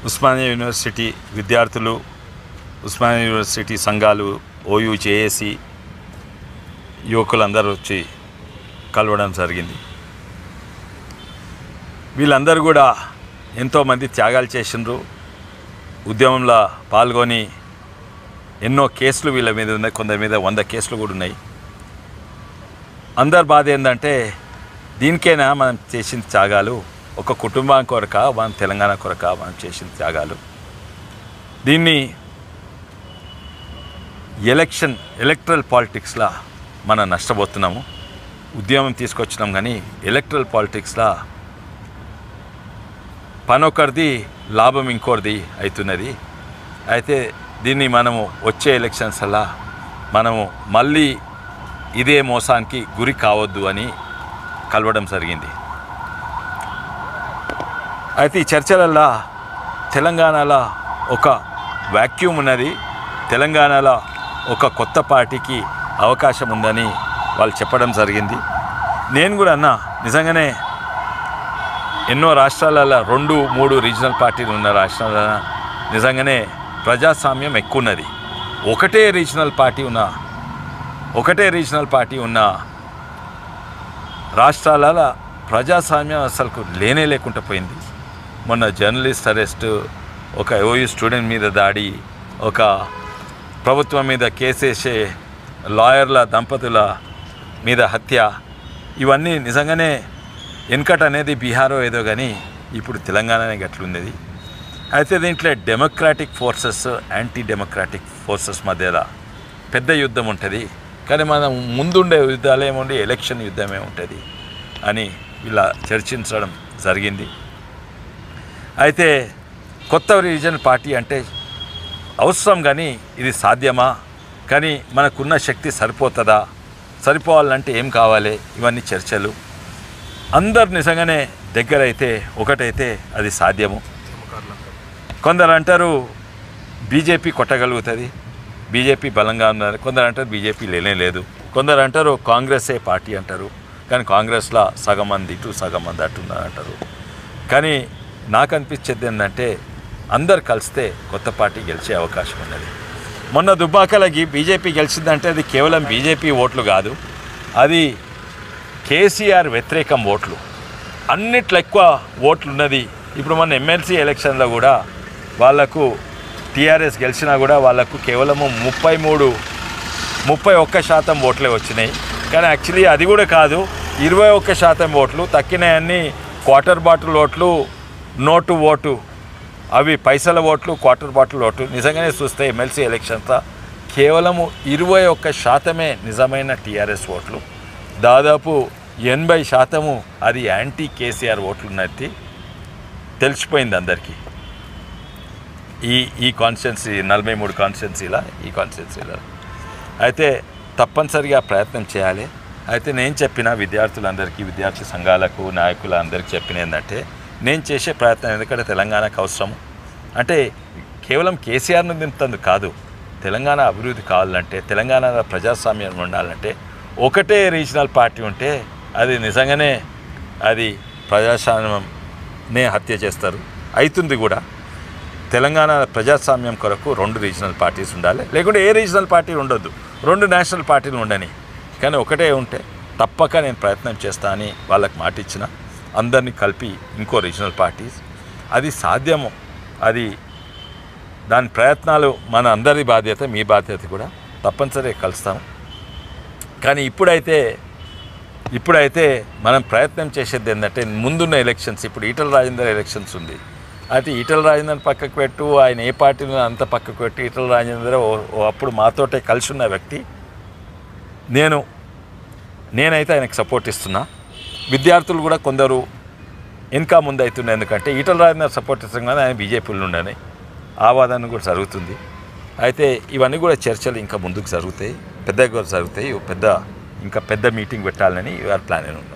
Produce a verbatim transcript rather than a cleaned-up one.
Osmania university విద్యార్థులు, Osmania university సంఘాలు, OU, JAC యువకులందరూ వచ్చి కలవడం జరిగింది. వీళ్ళందరూ కూడా ఎంతోమంది త్యాగాలు చేసిండ్రు, ఉద్యమంలో పాల్గొని ఎన్నో కేసులు వీళ్ళ మీద ఉన్నాయి, కొందరి మీద వంద కేసులు కూడా ఉన్నాయి. అందరి బాధ ఏంటంటే దీనికైనా మనం చేసిన త్యాగాలు, ఒక కుటుంబం కొరక, మన తెలంగాణ కొరక మనం చేసిన త్యాగాలు. దీన్ని ఎలక్షన్ ఎలక్ట్రల్ పాలిటిక్స్లా మనం నష్టపోతున్నాము. ఉద్యమం తీసుకొచ్చినాం కానీ ఎలక్ట్రల్ పాలిటిక్స్లా పనొకరిది లాభం ఇంకోరిది అవుతున్నది. అయితే దీన్ని మనము వచ్చే ఎలక్షన్స్ అలా మనము మళ్ళీ ఇదే మోసానికి గురి కావద్దు అని కలవడం జరిగింది. అయితే ఈ చర్చలల్లో తెలంగాణలో ఒక వాక్యూమ్ ఉన్నది, తెలంగాణలో ఒక కొత్త పార్టీకి అవకాశం ఉందని వాళ్ళు చెప్పడం జరిగింది. నేను కూడా అన్నా, నిజంగానే ఎన్నో రాష్ట్రాలలో రెండు మూడు రీజనల్ పార్టీలు ఉన్న రాష్ట్రాలలో నిజంగానే ప్రజాస్వామ్యం ఎక్కువ ఉన్నది. ఒకటే రీజనల్ పార్టీ ఉన్న ఒకటే రీజనల్ పార్టీ ఉన్న రాష్ట్రాలలో ప్రజాస్వామ్యం అసలు లేనే లేకుండా పోయింది. మొన్న జర్నలిస్ట్ అరెస్టు, ఒక ఓయూ స్టూడెంట్ మీద దాడి, ఒక ప్రభుత్వం మీద కేసేసే లాయర్ల దంపతుల మీద హత్య, ఇవన్నీ నిజంగానే వెనకట అనేది బీహారో ఏదో కానీ ఇప్పుడు తెలంగాణనే గట్లున్నది. అయితే దీంట్లో democratic forces, anti democratic forces మధ్యలో పెద్ద యుద్ధం ఉంటుంది. కానీ మనం ముందుండే యుద్ధాలు ఏముండి ఎలక్షన్ యుద్ధమే ఉంటుంది అని ఇలా చర్చించడం జరిగింది. అయితే కొత్త రీజనల్ పార్టీ అంటే అవసరం, కానీ ఇది సాధ్యమా, కానీ మనకున్న శక్తి సరిపోతుందా, సరిపోవాలంటే ఏం కావాలి, ఇవన్నీ చర్చలు. అందరు నిజంగానే దగ్గర అయితే ఒకటైతే అది సాధ్యము. కొందరు అంటారు బీజేపీ కొట్టగలుగుతుంది, బీజేపీ బలంగా ఉన్నారు, కొందరు అంటారు బీజేపీ లేనే లేదు, కొందరు అంటారు కాంగ్రెసే పార్టీ అంటారు, కానీ కాంగ్రెస్లో సగం మంది ఇటు సగం మంది అటు అంటారు. కానీ నాకు అనిపించేది ఏంటంటే అందరు కలిస్తే కొత్త పార్టీ గెలిచే అవకాశం ఉన్నది. మొన్న దుబ్బాకలకి బీజేపీ గెలిచిందంటే అది కేవలం బీజేపీ ఓట్లు కాదు, అది కేసీఆర్ వ్యతిరేకం ఓట్లు, అన్నిట్లో ఎక్కువ ఓట్లు ఉన్నది. ఇప్పుడు మన ఎమ్మెల్సీ ఎలక్షన్లో కూడా వాళ్లకు టీఆర్ఎస్ గెలిచినా కూడా వాళ్లకు కేవలము ముప్పై మూడు ముప్పై ఒక్క శాతం ఓట్లే వచ్చినాయి. కానీ యాక్చువల్లీ అది కూడా కాదు, ఇరవై ఒక్క శాతం ఓట్లు తక్కినాయన్నీ క్వార్టర్ బాటిల్ ఓట్లు, నోటు ఓటు, అవి పైసల ఓట్లు, క్వార్టర్ బాటిల్ ఓటు. నిజంగానే చూస్తే ఎమ్మెల్సీ ఎలక్షన్తో కేవలము ఇరవై ఒక్క శాతమే నిజమైన టీఆర్ఎస్ ఓట్లు, దాదాపు ఎనభై శాతము అది యాంటీ కేసీఆర్ ఓట్లు ఉన్నట్టు తెలిసిపోయింది అందరికీ. ఈ ఈ కాన్స్టిట్యున్సీ నలభై మూడు కాన్స్టిట్యున్సీలా ఈ కాన్స్టిట్యున్సీలో అయితే తప్పనిసరిగా ప్రయత్నం చేయాలి. అయితే నేను చెప్పిన విద్యార్థులందరికీ, విద్యార్థి సంఘాలకు, నాయకులందరికీ చెప్పిన ఏంటంటే నేను చేసే ప్రయత్నం ఎందుకంటే తెలంగాణకు అవసరం, అంటే కేవలం కేసీఆర్ను దింపుతుంది కాదు, తెలంగాణ అభివృద్ధి కావాలంటే, తెలంగాణలో ప్రజాస్వామ్యం ఉండాలంటే ఒకటే రీజనల్ పార్టీ ఉంటే అది నిజంగానే అది ప్రజాస్వామ్యంనే హత్య చేస్తారు, అవుతుంది కూడా. తెలంగాణ ప్రజాస్వామ్యం కొరకు రెండు రీజనల్ పార్టీస్ ఉండాలి, లేకుంటే ఏ రీజనల్ పార్టీ ఉండొద్దు, రెండు నేషనల్ పార్టీలు ఉండని. కానీ ఒకటే ఉంటే తప్పక నేను ప్రయత్నం చేస్తా అని వాళ్ళకి మాట ఇచ్చిన, అందరినీ కలిపి ఇంకో రీజనల్ పార్టీస్, అది సాధ్యము, అది దాని ప్రయత్నాలు మన అందరి బాధ్యత, మీ బాధ్యత కూడా, తప్పనిసరిగా కలుస్తాము. కానీ ఇప్పుడైతే ఇప్పుడైతే మనం ప్రయత్నం చేసేది ఏంటంటే ముందున్న ఎలక్షన్స్, ఇప్పుడు ఈటల రాజేందర్ ఎలక్షన్స్ ఉంది, అయితే ఈటల రాజేందర్ పక్కకు పెట్టు, ఆయన ఏ పార్టీలో అంత పక్కకు పెట్టి, ఈటల రాజేందర్ అప్పుడు మాతోటే కలిసి ఉన్న వ్యక్తి, నేను నేనైతే ఆయనకు సపోర్ట్ ఇస్తున్నా. విద్యార్థులు కూడా కొందరు ఇంకా ముందు అవుతున్నాయి, ఎందుకంటే ఈటల రాజేందర్ సపోర్ట్ ఇస్తున్నాం కానీ ఆయన బీజేపీలో ఉండని ఆ వాదన కూడా జరుగుతుంది. అయితే ఇవన్నీ కూడా చర్చలు ఇంకా ముందుకు జరుగుతాయి, పెద్దగా జరుగుతాయి, పెద్ద ఇంకా పెద్ద మీటింగ్ పెట్టాలని ఇవాళ ప్లాన్ ఉన్నాం.